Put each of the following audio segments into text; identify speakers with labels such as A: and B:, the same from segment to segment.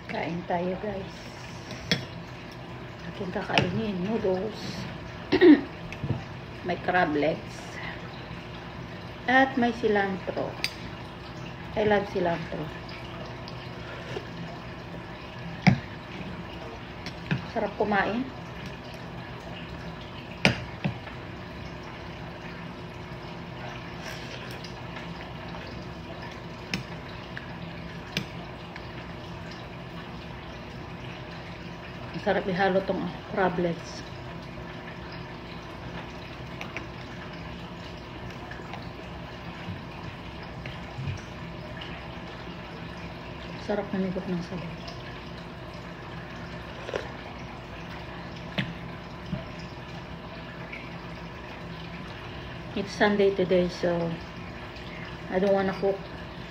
A: Kain tayo, guys. Aking kakainin noodles. May crab legs. At may cilantro. I love cilantro. Sarap kumain. Sarap ihalo tong crab legs. Sarap namigop ng sabaw. It's Sunday today, so I don't wanna cook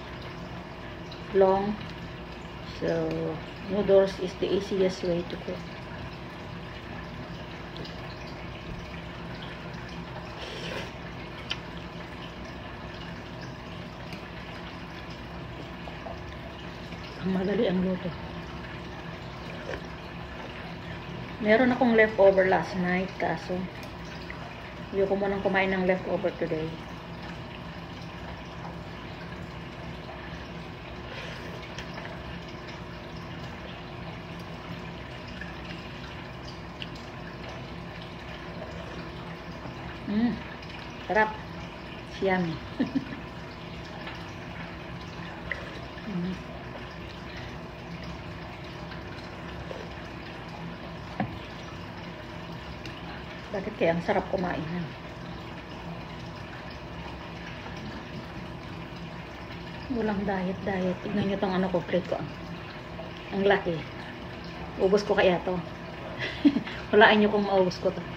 A: long. So noodles is the easiest way to cook. Madali ang luto. Meron akong leftover last night, kaso ayoko munang kumain ng leftover today. Sarap. Yummy. Bakit kaya ang sarap kumain? Walang diet. Tignan nyo tong ano ko, plate ko. Ang laki. Ubus ko kaya to. Walaan nyo kung maubos ko to.